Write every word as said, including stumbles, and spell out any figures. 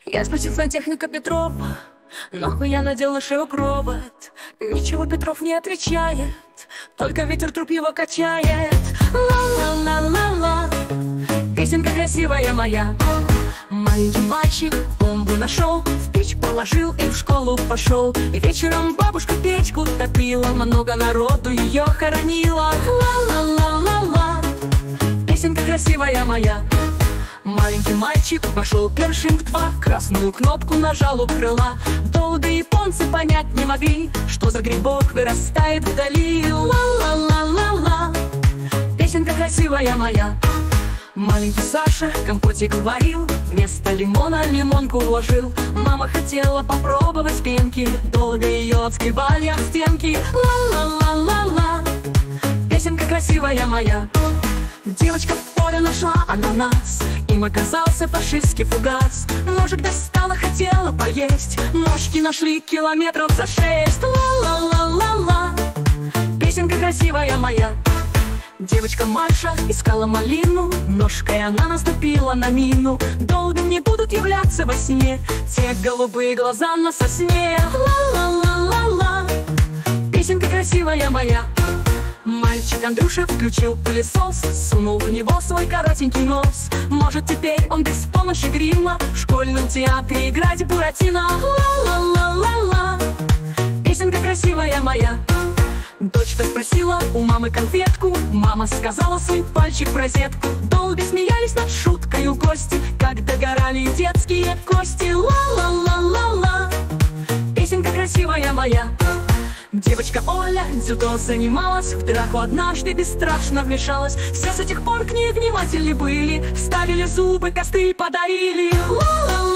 Я спросил сантехника Петрова, нахуй я надел на шею провод. Ничего Петров не отвечает, только ветер труп его качает. Ла-ла-ла-ла-ла, песенка красивая моя. Маленький мальчик бомбу нашел, в печь положил и в школу пошел. И вечером бабушка печку топила, много народу ее хоронила. Ла-ла-ла-ла-ла, песенка красивая моя. Маленький мальчик вошел первым в два, красную кнопку нажал у крыла. Долго японцы понять не могли, что за грибок вырастает вдали. Ла-ла-ла-ла-ла, песенка красивая моя. Маленький Саша компотик варил, вместо лимона лимонку вложил. Мама хотела попробовать пенки, долго ее отскребали от стенки. Ла-ла-ла-ла-ла, песенка красивая моя. Девочка в поле нашла ананас, им оказался фашистский фугас. Ножик достала, хотела поесть, ножки нашли километров за шесть. Ла-ла-ла-ла-ла, песенка красивая моя. Девочка Маша искала малину, ножкой она наступила на мину. Долго не будут являться во сне те голубые глаза на сосне. Ла-ла-ла-ла-ла, песенка красивая моя. Мальчик Андрюша включил пылесос, сунул в него свой коротенький нос. Может, теперь он без помощи грима в школьном театре играть Буратино. Ла-ла-ла-ла-ла, песенка красивая моя. Дочка спросила у мамы конфетку, мама сказала свой пальчик в розетку. Долго смеялись над шуткою гости, как догорали детские кости. Ла-ла-ла-ла-ла, песенка красивая моя. Девочка Оля дзюдо занималась, в драку однажды бесстрашно вмешалась. Все с тех пор к ней внимательны были, ставили зубы, косты подарили. Ла-ла-ла.